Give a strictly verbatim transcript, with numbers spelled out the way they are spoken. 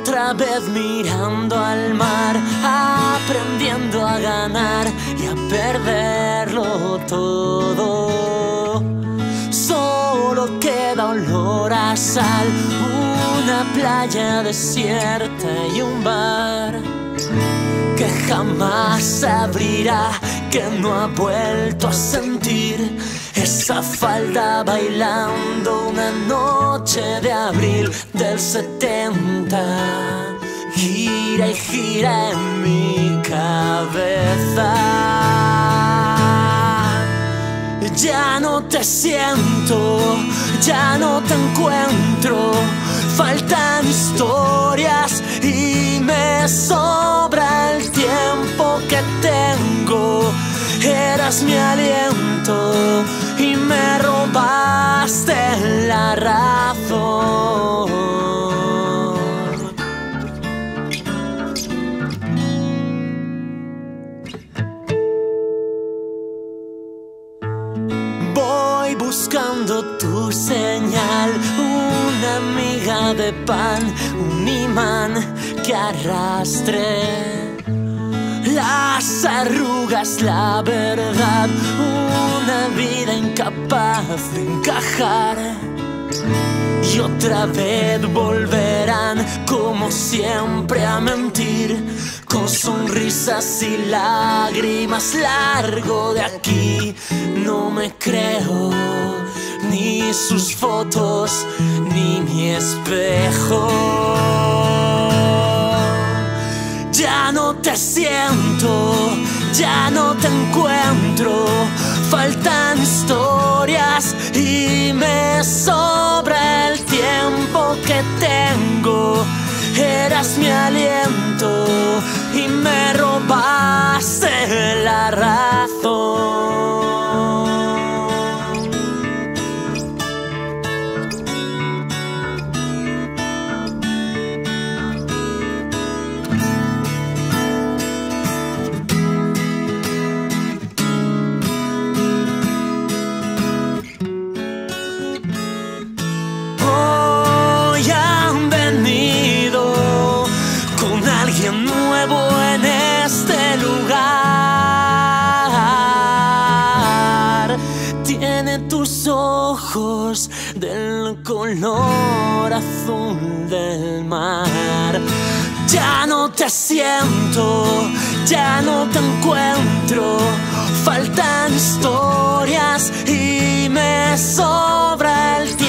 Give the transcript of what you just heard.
otra vez mirando al mar, aprendiendo a ganar y a perderlo todo. Solo queda olor a sal, una playa desierta y un bar que jamás abrirá, que no ha vuelto a sentir esa falda bailando una noche de abril del setenta. Gira y gira en mi cabeza. Ya no te siento, ya no te encuentro. Faltan historias y me sobra el tiempo que tengo. Eras mi aliento y me robaste la razón. Voy buscando tu señal, una miga de pan, un imán que arrastre las arrugas, la verdad, una vida incapaz de encajar. Y otra vez volverán, como siempre, a mentir, con sonrisas y lágrimas. Largo de aquí, no me creo ni sus fotos, ni mi espejo. Ya no te siento, ya no te encuentro. Faltan historias y me sobra el tiempo que tengo. Eras mi aliento y me robaste la razón. Nuevo en este lugar, tiene tus ojos del color azul del mar. Ya no te siento, ya no te encuentro. Faltan historias y me sobra el